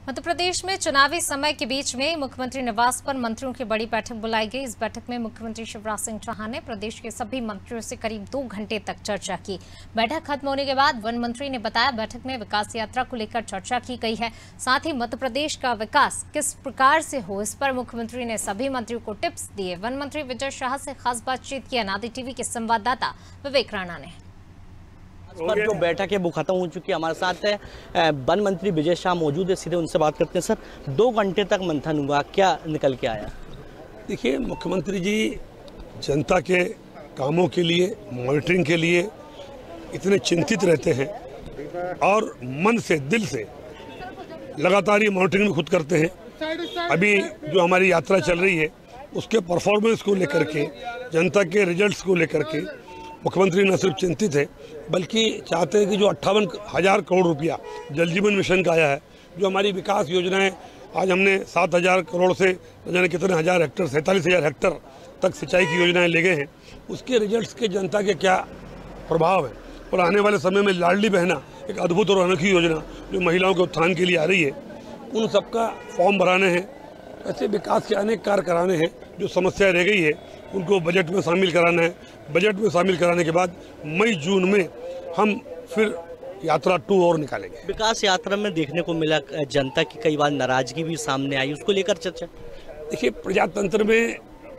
मध्य प्रदेश में चुनावी समय के बीच में मुख्यमंत्री निवास पर मंत्रियों की बड़ी बैठक बुलाई गई। इस बैठक में मुख्यमंत्री शिवराज सिंह चौहान ने प्रदेश के सभी मंत्रियों से करीब 2 घंटे तक चर्चा की। बैठक खत्म होने के बाद वन मंत्री ने बताया, बैठक में विकास यात्रा को लेकर चर्चा की गई है। साथ ही मध्य प्रदेश का विकास किस प्रकार से हो, इस पर मुख्यमंत्री ने सभी मंत्रियों को टिप्स दिए। वन मंत्री विजय शाह से खास बातचीत की अनादि टीवी के संवाददाता विवेक राणा ने। पर जो बैठक है वो खत्म हो चुकी है। हमारे साथ है वन मंत्री विजय शाह मौजूद है, सीधे उनसे बात करते हैं। सर, 2 घंटे तक मंथन हुआ, क्या निकल के आया? देखिए, मुख्यमंत्री जी जनता के कामों के लिए, मॉनिटरिंग के लिए इतने चिंतित रहते हैं और मन से, दिल से लगातार ये मॉनिटरिंग भी खुद करते हैं। अभी जो हमारी यात्रा चल रही है उसके परफॉर्मेंस को लेकर के, जनता के रिजल्ट्स को लेकर के मुख्यमंत्री न सिर्फ चिंतित है बल्कि चाहते हैं कि जो 58,000 करोड़ रुपया जल जीवन मिशन का आया है, जो हमारी विकास योजनाएं, आज हमने 7,000 करोड़ से न जाने कितने हज़ार हेक्टर, 47,000 हेक्टर तक सिंचाई की योजनाएं ले गए हैं, उसके रिजल्ट्स के जनता के क्या प्रभाव है। और आने वाले समय में लाडली बहना, एक अद्भुत और अनोखी योजना जो महिलाओं के उत्थान के लिए आ रही है, उन सबका फॉर्म भराने हैं। ऐसे विकास के अनेक कार्य कराने हैं। जो समस्या रह गई है उनको बजट में शामिल कराना है। बजट में शामिल कराने के बाद मई जून में हम फिर यात्रा 2 और निकालेंगे। विकास यात्रा में देखने को मिला जनता की कई बार नाराजगी भी सामने आई, उसको लेकर चर्चा। देखिए, प्रजातंत्र में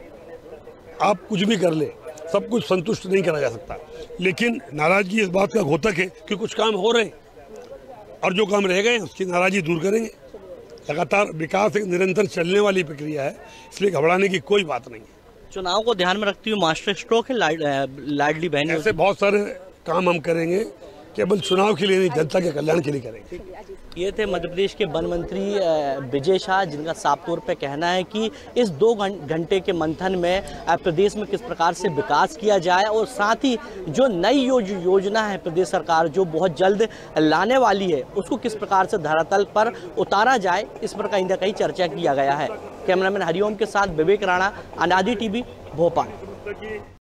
आप कुछ भी कर ले, सब कुछ संतुष्ट नहीं करा जा सकता, लेकिन नाराजगी इस बात का घोतक है कि कुछ काम हो रहे हैं और जो काम रह गए उसकी नाराजगी दूर करेंगे। लगातार विकास एक निरंतर चलने वाली प्रक्रिया है, इसलिए घबराने की कोई बात नहीं है। चुनाव को ध्यान में रखते हुए मास्टर स्ट्रोक है लाडली बहन, ऐसे बहुत सारे काम हम करेंगे, केवल चुनाव के लिए नहीं, जनता के कल्याण के लिए करेंगे। ये थे मध्य प्रदेश के वन मंत्री विजय शाह, जिनका साफ तौर पे कहना है कि इस 2 घंटे के मंथन में प्रदेश में किस प्रकार से विकास किया जाए और साथ ही जो नई योजना है प्रदेश सरकार जो बहुत जल्द लाने वाली है, उसको किस प्रकार से धरातल पर उतारा जाए, इस पर कहीं ना कहीं चर्चा किया गया है। कैमरामैन हरिओम के साथ विवेक राणा, अनादि टीवी, भोपाल।